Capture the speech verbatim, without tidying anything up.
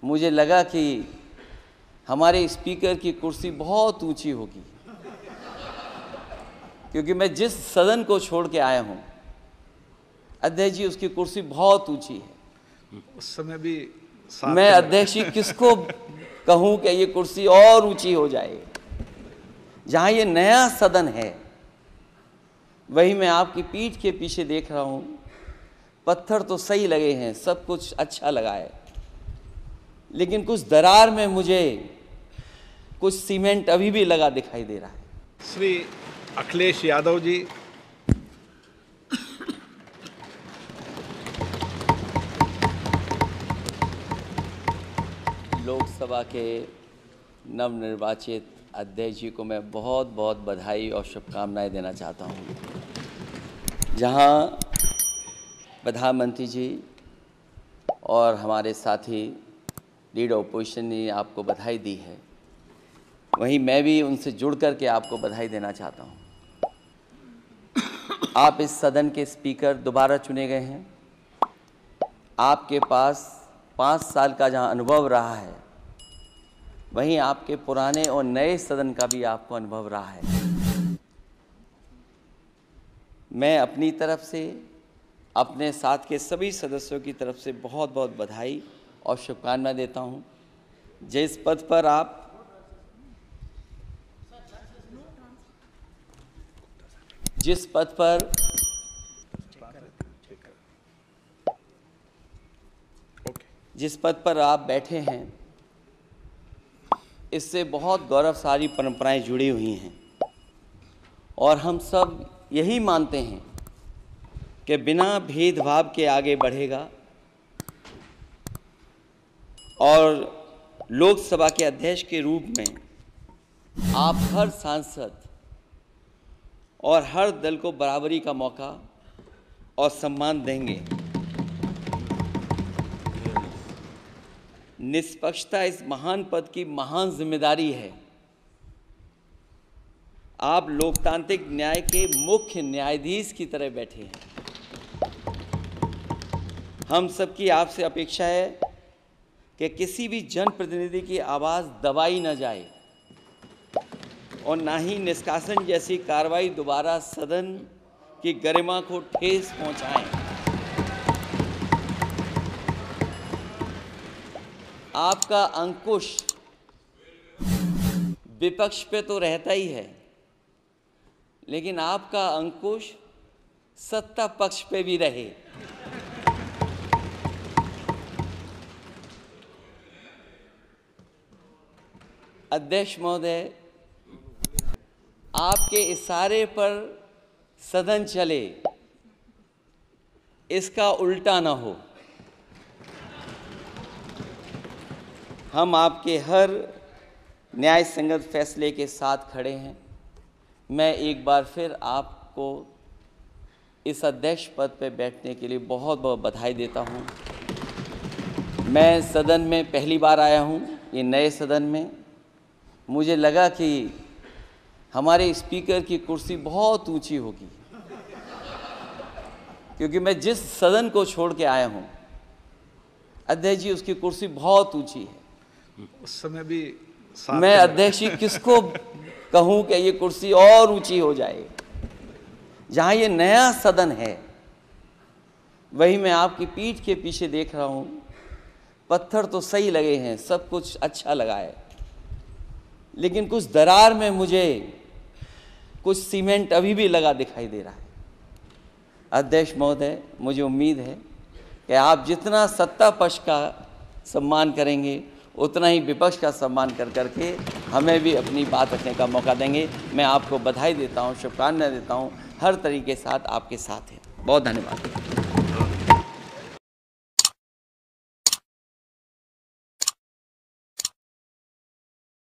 मुझे लगा कि हमारे स्पीकर की कुर्सी बहुत ऊंची होगी, क्योंकि मैं जिस सदन को छोड़ के आया हूं, अध्यक्ष जी उसकी कुर्सी बहुत ऊंची है। उस समय भी मैं अध्यक्ष जी किसको कहूं कि ये कुर्सी और ऊंची हो जाए। जहां ये नया सदन है, वही मैं आपकी पीठ के पीछे देख रहा हूं, पत्थर तो सही लगे हैं, सब कुछ अच्छा लगा है, लेकिन कुछ दरार में मुझे कुछ सीमेंट अभी भी लगा दिखाई दे रहा है। श्री अखिलेश यादव जी, लोकसभा के नवनिर्वाचित अध्यक्ष जी को मैं बहुत बहुत बधाई और शुभकामनाएं देना चाहता हूं। जहां प्रधानमंत्री जी और हमारे साथी लीडर ऑपोजिशन ने आपको बधाई दी है, वहीं मैं भी उनसे जुड़ कर के आपको बधाई देना चाहता हूं। आप इस सदन के स्पीकर दोबारा चुने गए हैं। आपके पास पाँच साल का जहां अनुभव रहा है, वहीं आपके पुराने और नए सदन का भी आपको अनुभव रहा है। मैं अपनी तरफ से, अपने साथ के सभी सदस्यों की तरफ से बहुत बहुत बधाई और शुभकामनाएं देता हूं। जिस पद पर आप जिस पद पर जिस पद पर आप बैठे हैं, इससे बहुत गौरवशाली परंपराएं जुड़ी हुई हैं, और हम सब यही मानते हैं कि बिना भेदभाव के आगे बढ़ेगा और लोकसभा के अध्यक्ष के रूप में आप हर सांसद और हर दल को बराबरी का मौका और सम्मान देंगे। निष्पक्षता इस महान पद की महान जिम्मेदारी है। आप लोकतांत्रिक न्याय के मुख्य न्यायाधीश की तरह बैठे हैं। हम सबकी आपसे अपेक्षा है कि किसी भी जनप्रतिनिधि की आवाज़ दबाई न जाए और ना ही निष्कासन जैसी कार्रवाई दोबारा सदन की गरिमा को ठेस पहुंचाएं। आपका अंकुश विपक्ष पे तो रहता ही है, लेकिन आपका अंकुश सत्ता पक्ष पे भी रहे। अध्यक्ष महोदय, आपके इशारे पर सदन चले, इसका उल्टा ना हो। हम आपके हर न्याय संगत फैसले के साथ खड़े हैं। मैं एक बार फिर आपको इस अध्यक्ष पद पर बैठने के लिए बहुत बहुत बधाई देता हूं। मैं सदन में पहली बार आया हूं, ये नए सदन में। मुझे लगा कि हमारे स्पीकर की कुर्सी बहुत ऊंची होगी, क्योंकि मैं जिस सदन को छोड़ के आया हूं, अध्यक्ष जी उसकी कुर्सी बहुत ऊंची है। उस समय भी मैं अध्यक्ष जी किसको कहूं कि ये कुर्सी और ऊंची हो जाए। जहां ये नया सदन है, वही मैं आपकी पीठ के पीछे देख रहा हूं, पत्थर तो सही लगे हैं, सब कुछ अच्छा लगा है, लेकिन कुछ दरार में मुझे कुछ सीमेंट अभी भी लगा दिखाई दे रहा है। अध्यक्ष महोदय, मुझे उम्मीद है कि आप जितना सत्ता पक्ष का सम्मान करेंगे, उतना ही विपक्ष का सम्मान कर करके हमें भी अपनी बात रखने का मौका देंगे। मैं आपको बधाई देता हूं, शुभकामनाएं देता हूं, हर तरीके के साथ आपके साथ हैं। बहुत धन्यवाद।